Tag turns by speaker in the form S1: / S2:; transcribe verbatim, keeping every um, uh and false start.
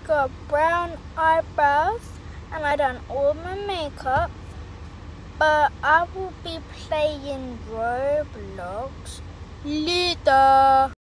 S1: got brown eyebrows and I done all my makeup. But I will be playing Roblox later.